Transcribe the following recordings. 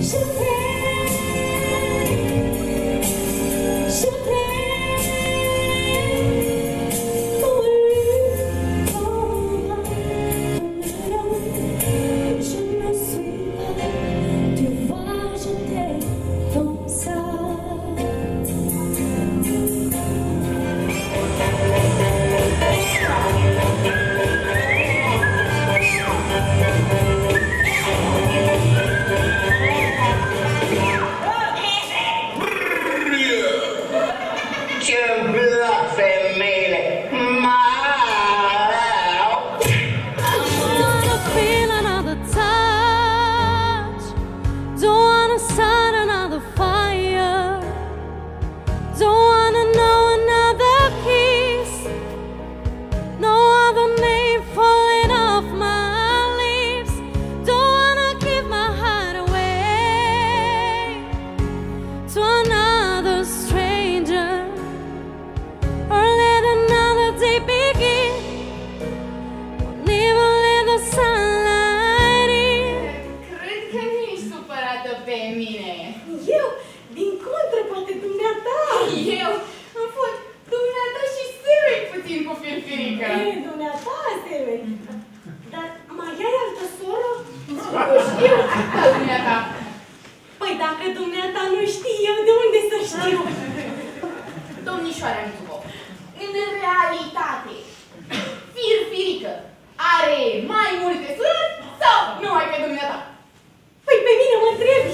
Păi dacă dumneata nu știi, eu de unde să știu? Domnișoara Mițuco, în realitate, Firfirică are mai multe surori sau numai pe dumneata? Păi pe mine mă întrebi.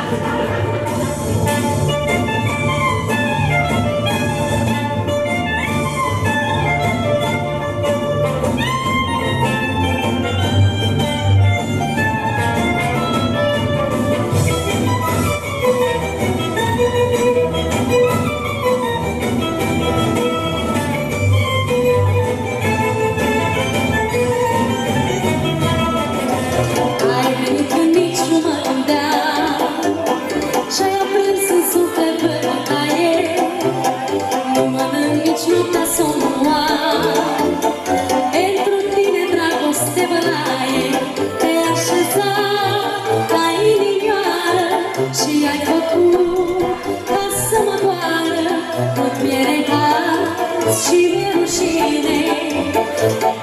Și ai făcut ca să mă doară, tot mi-e necaz și mi-e rușine.